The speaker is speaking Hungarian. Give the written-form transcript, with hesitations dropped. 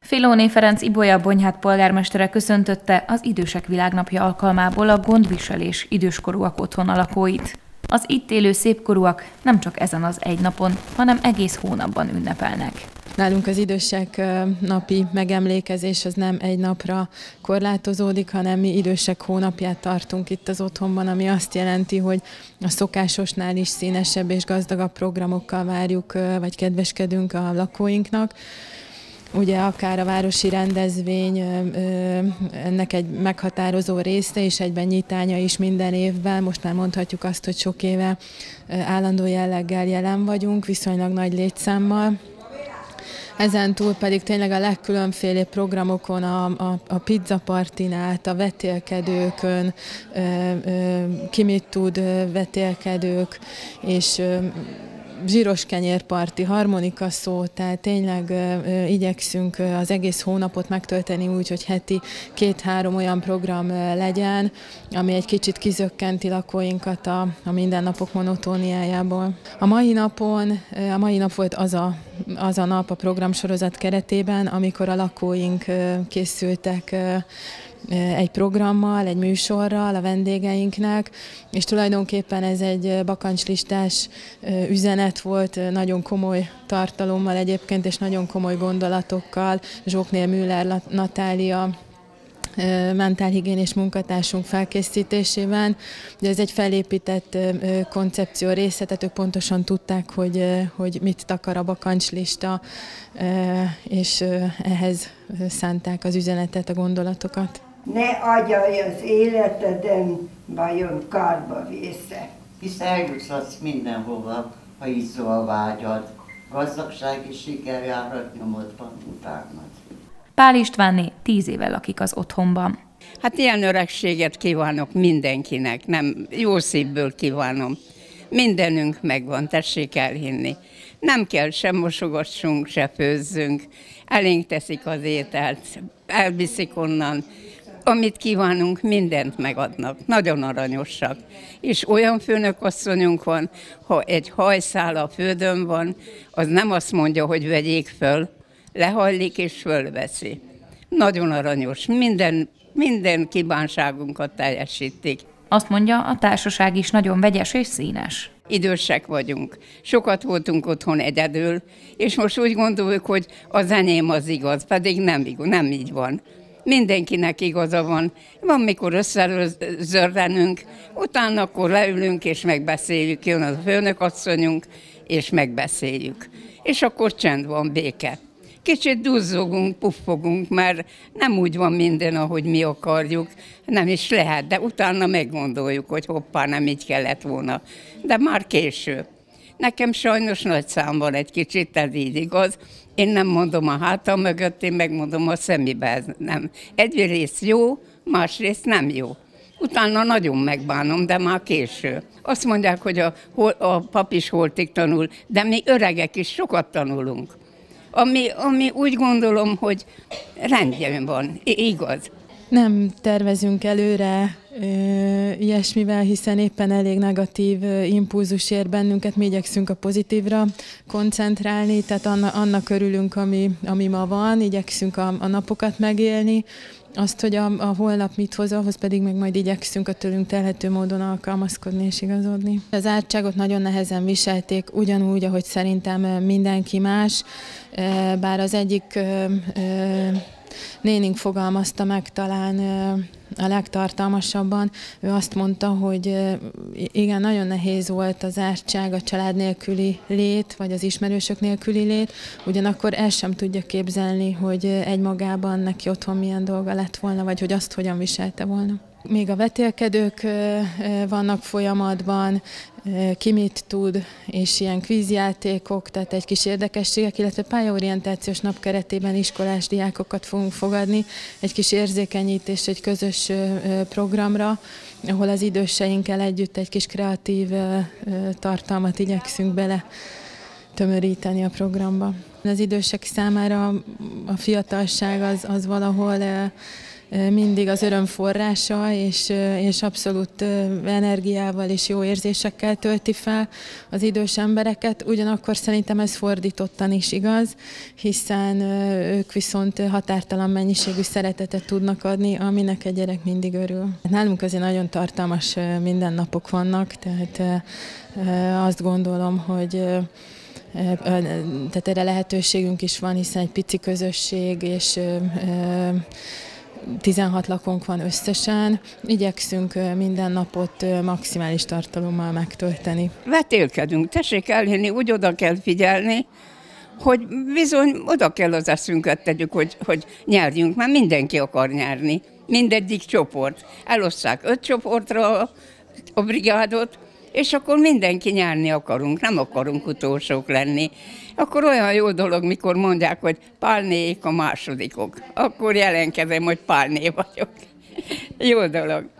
Filóné Ferenc Ibolya-Bonyhád polgármestere köszöntötte az Idősek Világnapja alkalmából a gondviselés időskorúak otthona lakóit. Az itt élő szépkorúak nem csak ezen az egy napon, hanem egész hónapban ünnepelnek. Nálunk az idősek napi megemlékezés az nem egy napra korlátozódik, hanem mi idősek hónapját tartunk itt az otthonban, ami azt jelenti, hogy a szokásosnál is színesebb és gazdagabb programokkal várjuk, vagy kedveskedünk a lakóinknak. Ugye akár a városi rendezvény ennek egy meghatározó része, és egyben nyitánya is minden évben. Most már mondhatjuk azt, hogy sok éve állandó jelleggel jelen vagyunk, viszonylag nagy létszámmal. Ezen túl pedig tényleg a legkülönfélébb programokon, a pizzapartin át, a vetélkedőkön, ki mit tud vetélkedők, és zsíros kenyérparti, harmonikaszó, tehát tényleg igyekszünk az egész hónapot megtölteni úgy, hogy heti 2-3 olyan program legyen, ami egy kicsit kizökkenti lakóinkat a mindennapok monotóniájából. A mai nap volt az a nap a programsorozat keretében, amikor a lakóink készültek egy programmal, egy műsorral a vendégeinknek, és tulajdonképpen ez egy bakancslistás üzenet volt, nagyon komoly tartalommal egyébként, és nagyon komoly gondolatokkal. Zsóknél Müller Natália mentálhigiénés munkatársunk felkészítésében. De ez egy felépített koncepció része, tehát ők pontosan tudták, hogy mit takar a bakancslista, és ehhez szánták az üzenetet, a gondolatokat. Ne agyalj az életeden, vajon kárba vésze. Hisz eljuthatsz mindenhova, ha izzó a vágyad. Gazdagság és siker járat nyomodban utánad. Pál Istvánné 10 éve lakik az otthonban. Hát ilyen öregséget kívánok mindenkinek, nem jó szívből kívánom. Mindenünk megvan, tessék elhinni. Nem kell sem mosogassunk, se főzzünk. Elénk teszik az ételt, elviszik onnan. Amit kívánunk, mindent megadnak. Nagyon aranyosak. És olyan főnökasszonyunk van, ha egy hajszál a földön van, az nem azt mondja, hogy vegyék föl, lehajlik és fölveszi. Nagyon aranyos. Minden kívánságunkat teljesítik. Azt mondja, a társaság is nagyon vegyes és színes. Idősek vagyunk. Sokat voltunk otthon egyedül, és most úgy gondoljuk, hogy az enyém az igaz, pedig nem így van. Mindenkinek igaza van. Van, mikor összezörrenünk, utána akkor leülünk és megbeszéljük. Jön a főnökasszonyunk, és megbeszéljük. És akkor csend van, béke. Kicsit duzzogunk, puffogunk, mert nem úgy van minden, ahogy mi akarjuk. Nem is lehet, de utána meggondoljuk, hogy hoppá, nem így kellett volna. De már késő. Nekem sajnos nagy szám van egy kicsit, ez így igaz. Én nem mondom a hátam mögött, én megmondom a szemébe. Nem. Egyrészt jó, másrészt nem jó. Utána nagyon megbánom, de már késő. Azt mondják, hogy a pap is holtig tanul, de mi öregek is sokat tanulunk. Ami úgy gondolom, hogy rendjén van, igaz. Nem tervezünk előre ilyesmivel, hiszen éppen elég negatív impulzus ér bennünket, mi igyekszünk a pozitívra koncentrálni, tehát annak örülünk, ami ma van, igyekszünk a napokat megélni, azt, hogy a holnap mit hoz, ahhoz pedig meg majd igyekszünk a tőlünk telhető módon alkalmazkodni és igazodni. Az ártságot nagyon nehezen viselték, ugyanúgy, ahogy szerintem mindenki más, bár az egyik nénink fogalmazta meg talán a legtartalmasabban. Ő azt mondta, hogy igen, nagyon nehéz volt az ártság, a család nélküli lét, vagy az ismerősök nélküli lét, ugyanakkor el sem tudja képzelni, hogy egymagában neki otthon milyen dolga lett volna, vagy hogy azt hogyan viselte volna. Még a vetélkedők vannak folyamatban, ki mit tud, és ilyen kvízjátékok, tehát egy kis érdekességek, illetve pályaorientációs nap keretében iskolás diákokat fogunk fogadni, egy kis érzékenyítés, egy közös programra, ahol az időseinkkel együtt egy kis kreatív tartalmat igyekszünk bele tömöríteni a programba. Az idősek számára a fiatalság az valahol mindig az öröm forrása, és abszolút energiával és jó érzésekkel tölti fel az idős embereket. Ugyanakkor szerintem ez fordítottan is igaz, hiszen ők viszont határtalan mennyiségű szeretetet tudnak adni, aminek egy gyerek mindig örül. Nálunk azért nagyon tartalmas mindennapok vannak, tehát azt gondolom, hogy tehát erre lehetőségünk is van, hiszen egy pici közösség, és 16 lakónk van összesen. Igyekszünk minden napot maximális tartalommal megtölteni. Vetélkedünk, tessék elhinni, úgy oda kell figyelni, hogy bizony oda kell az eszünket tegyük, hogy nyerjünk, mert mindenki akar nyerni. Mindegyik csoport. Elosszák 5 csoportra a brigádot, és akkor mindenki nyerni akarunk, nem akarunk utolsók lenni. Akkor olyan jó dolog, mikor mondják, hogy Pálnéék a másodikok. Akkor jelenkezem, hogy Pálné vagyok. Jó dolog.